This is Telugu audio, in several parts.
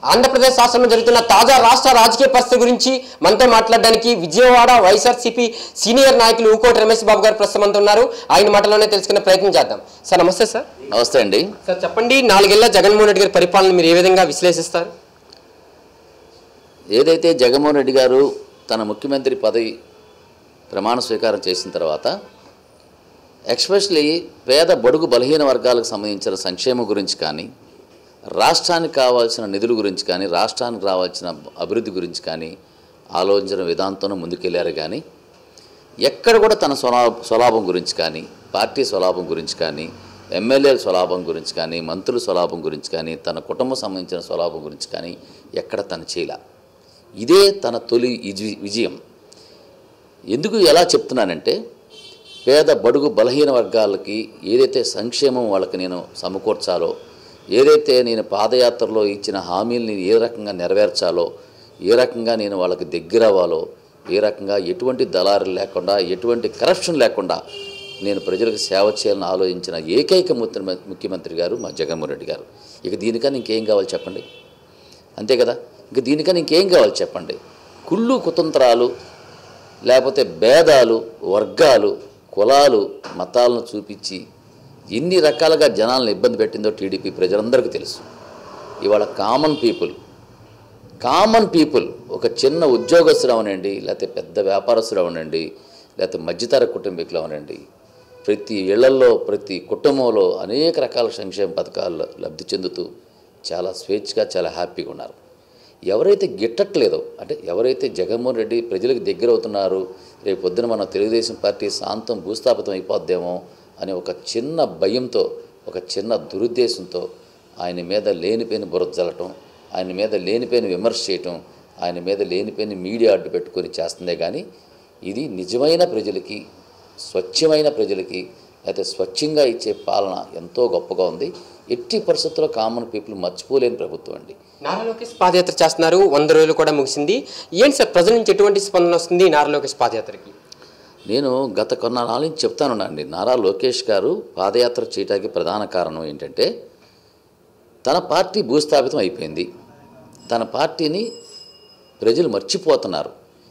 ఆంధ్రప్రదేశ్ రాష్ట్రంలో జరుగుతున్న తాజా రాష్ట్ర రాజకీయ పరిస్థితి గురించి మనతో మాట్లాడడానికి విజయవాడ వైఎస్ఆర్సీపీ సీనియర్ నాయకులు ఊకోటి రమేష్ బాబు గారు ప్రస్తుతం ఉన్నారు. ఆయన మాటలోనే తెలుసుకునే ప్రయత్నం చేద్దాం. సార్ నమస్తే. సార్ నమస్తే అండి. సార్ చెప్పండి, 4 ఏళ్ల జగన్మోహన్ రెడ్డి గారి పరిపాలన మీరు ఏ విధంగా విశ్లేషిస్తారు? ఏదైతే జగన్మోహన్ రెడ్డి గారు తన ముఖ్యమంత్రి పదవి ప్రమాణ స్వీకారం చేసిన తర్వాత ఎక్స్పెషలీ పేద బడుగు బలహీన వర్గాలకు సంబంధించిన సంక్షేమం గురించి కానీ, రాష్ట్రానికి కావాల్సిన నిధుల గురించి కానీ, రాష్ట్రానికి రావాల్సిన అభివృద్ధి గురించి కానీ ఆలోచించిన విధానంతోనే ముందుకెళ్లారు. కానీ ఎక్కడ కూడా తన స్వలాభం గురించి కానీ, పార్టీ స్వలాభం గురించి కానీ, ఎమ్మెల్యేల స్వలాభం గురించి కానీ, మంత్రుల స్వలాభం గురించి కానీ, తన కుటుంబం సంబంధించిన స్వలాభం గురించి కానీ ఎక్కడ తను చేయలే. ఇదే తన తొలి విజయం. ఎందుకు ఎలా చెప్తున్నానంటే, పేద బడుగు బలహీన వర్గాలకి ఏదైతే సంక్షేమం వాళ్ళకి నేను సమకూర్చాలో, ఏదైతే నేను పాదయాత్రలో ఇచ్చిన హామీల్ని ఏ రకంగా నెరవేర్చాలో, ఏ రకంగా నేను వాళ్ళకి దగ్గర అవ్వాలో, ఏ రకంగా ఎటువంటి దళారులు లేకుండా, ఎటువంటి కరప్షన్ లేకుండా నేను ప్రజలకు సేవ చేయాలని ఆలోచించిన ఏకైక ముఖ్యమంత్రి గారు మా జగన్మోహన్ రెడ్డి గారు. ఇక దీనికన్నా ఇంకేం కావాలి చెప్పండి? అంతే కదా. ఇక దీనికన్నా ఇంకేం కావాలి చెప్పండి? కుళ్ళు కుతంత్రాలు, లేకపోతే భేదాలు, వర్గాలు, కులాలు, మతాలను చూపించి ఎన్ని రకాలుగా జనాలను ఇబ్బంది పెట్టిందో టీడీపీ ప్రజలందరికీ తెలుసు. ఇవాళ కామన్ పీపుల్ ఒక చిన్న ఉద్యోగస్తుడు అవనండి, లేకపోతే పెద్ద వ్యాపారస్తుడు అవనండి, లేకపోతే మధ్యతర కుటుంబీకులు అవనండి, ప్రతి ఇళ్లలో ప్రతి కుటుంబంలో అనేక రకాల సంక్షేమ పథకాలు లబ్ధి చెందుతూ చాలా స్వేచ్ఛగా చాలా హ్యాపీగా ఉన్నారు. ఎవరైతే గిట్టట్లేదో, అంటే ఎవరైతే జగన్మోహన్ రెడ్డి ప్రజలకు దగ్గర అవుతున్నారు, రేపు పొద్దున మన తెలుగుదేశం పార్టీ శాంతం భూస్థాపితం అయిపోద్దేమో అనే ఒక చిన్న భయంతో, ఒక చిన్న దురుద్దేశంతో ఆయన మీద లేనిపోయిన బురద జల్లటం, ఆయన మీద లేనిపోయిన విమర్శ చేయటం, ఆయన మీద లేనిపోయిన మీడియా అడ్డు పెట్టుకొని చేస్తుందే. కానీ ఇది నిజమైన ప్రజలకి, స్వచ్ఛమైన ప్రజలకి, అయితే స్వచ్ఛంగా ఇచ్చే పాలన ఎంతో గొప్పగా ఉంది. ఎట్టి పరిస్థితుల్లో కామన్ పీపుల్ మర్చిపోలేని ప్రభుత్వం అండి. నారా లోకేష్ పాదయాత్ర చేస్తున్నారు, 100 రోజులు కూడా ముగిసింది. ఏంటి సార్ ప్రజల నుంచి ఎటువంటి స్పందన వస్తుంది నారా లోకేష్ పాదయాత్రకి? నేను గత కొన్నాళ్ళ నుంచి చెప్తానున్నాండి, నారా లోకేష్ గారు పాదయాత్ర చేయడానికి ప్రధాన కారణం ఏంటంటే, తన పార్టీ భూస్థాపితం అయిపోయింది, తన పార్టీని ప్రజలు మర్చిపోతున్నారు.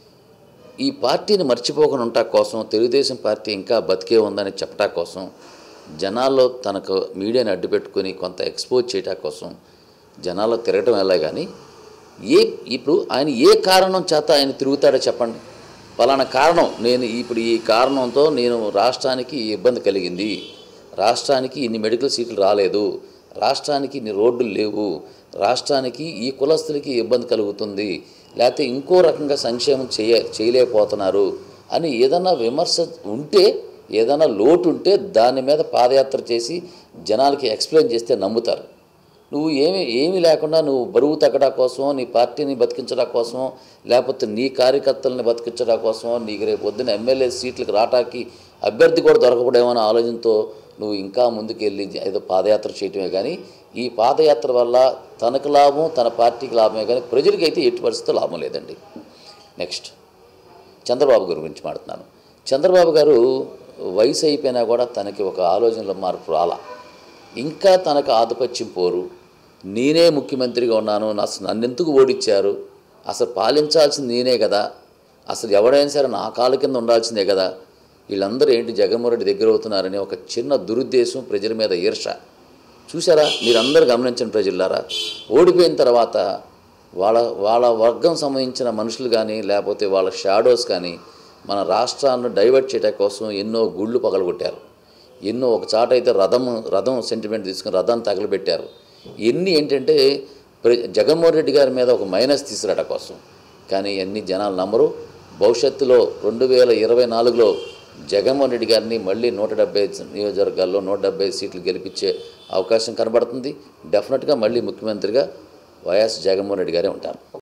ఈ పార్టీని మర్చిపోకుండా ఉండటం కోసం, తెలుగుదేశం పార్టీ ఇంకా బతికే ఉందని చెప్పటం కోసం, జనాల్లో తనకు మీడియాని అడ్డుపెట్టుకొని కొంత ఎక్స్పోజ్ చేయటం కోసం జనాల్లో తిరగటం వెళ్ళా. కానీ ఇప్పుడు ఆయన ఏ కారణం చేత ఆయన తిరుగుతాడో చెప్పండి. పలానా కారణం, నేను ఇప్పుడు ఈ కారణంతో నేను రాష్ట్రానికి ఇబ్బంది కలిగింది, రాష్ట్రానికి ఇన్ని మెడికల్ సీట్లు రాలేదు, రాష్ట్రానికి ఇన్ని రోడ్లు లేవు, రాష్ట్రానికి ఈ కులస్తులకి ఇబ్బంది కలుగుతుంది, లేకపోతే ఇంకో రకంగా సంక్షేమం చేయలేకపోతున్నారు అని ఏదన్నా విమర్శ ఉంటే, ఏదైనా లోటు ఉంటే దాని మీద పాదయాత్ర చేసి జనాలకి ఎక్స్ప్లెయిన్ చేస్తే నమ్ముతారు. నువ్వు ఏమీ లేకుండా నువ్వు బరువు తగ్గడా కోసమో, నీ పార్టీని బతికించడం కోసమో, లేకపోతే నీ కార్యకర్తలని బతికించడం కోసమో, నీకు రేపు పొద్దున్న ఎమ్మెల్యే సీట్లకు రావటానికి అభ్యర్థి కూడా దొరకకూడేమో ఆలోచనతో నువ్వు ఇంకా ముందుకెళ్ళి ఏదో పాదయాత్ర చేయటమే. కానీ ఈ పాదయాత్ర వల్ల తనకు లాభం, తన పార్టీకి లాభమే, కానీ ప్రజలకి అయితే ఎట్టి పరిస్థితుల్లో లాభం లేదండి. నెక్స్ట్ చంద్రబాబు గారి గురించి మాట్లాడుతున్నాను. చంద్రబాబు గారు వయసు అయిపోయినా కూడా తనకి ఒక ఆలోచనలో మార్పు రాలా. ఇంకా తనకు ఆధిపత్యం పోరు, నేనే ముఖ్యమంత్రిగా ఉన్నాను, నన్నెందుకు ఓడిచ్చారు, అసలు పాలించాల్సింది నేనే కదా, అసలు ఎవడైనా సరే నా కాళ్ళ కింద ఉండాల్సిందే కదా, వీళ్ళందరూ ఏంటి జగన్మోహన్ రెడ్డి దగ్గర అవుతున్నారని ఒక చిన్న దురుద్దేశం, ప్రజల మీద ఈర్ష. చూసారా, మీరందరూ గమనించిన ప్రజలారా, ఓడిపోయిన తర్వాత వాళ్ళ వర్గం సంబంధించిన మనుషులు కానీ, లేకపోతే వాళ్ళ షాడోస్ కానీ మన రాష్ట్రాలను డైవర్ట్ చేయడం కోసం ఎన్నో గుళ్ళు పగలగొట్టారు, ఎన్నో ఒక చాట అయితే రథం సెంటిమెంట్ తీసుకుని రథాన్ని తగలబెట్టారు. ఇవన్నీ ఏంటంటే జగన్మోహన్ రెడ్డి గారి మీద ఒక మైనస్ తీసుకురావడం కోసం. కానీ అన్ని జనాలు నమ్మరు. భవిష్యత్తులో 2024లో జగన్మోహన్ రెడ్డి గారిని మళ్ళీ 170 నియోజకవర్గాల్లో 170 సీట్లు గెలిపించే అవకాశం కనబడుతుంది. డెఫినెట్గా మళ్ళీ ముఖ్యమంత్రిగా వైఎస్ జగన్మోహన్ రెడ్డి గారే ఉంటారు.